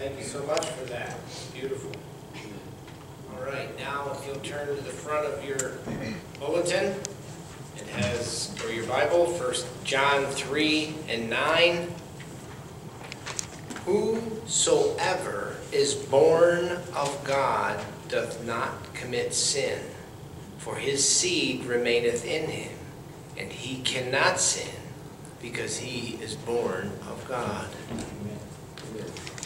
Thank you so much for that. It's beautiful. All right, now if you'll turn to the front of your bulletin, it has, or your Bible, 1 John 3:9. Whosoever is born of God doth not commit sin, for his seed remaineth in him, and he cannot sin, because he is born of God.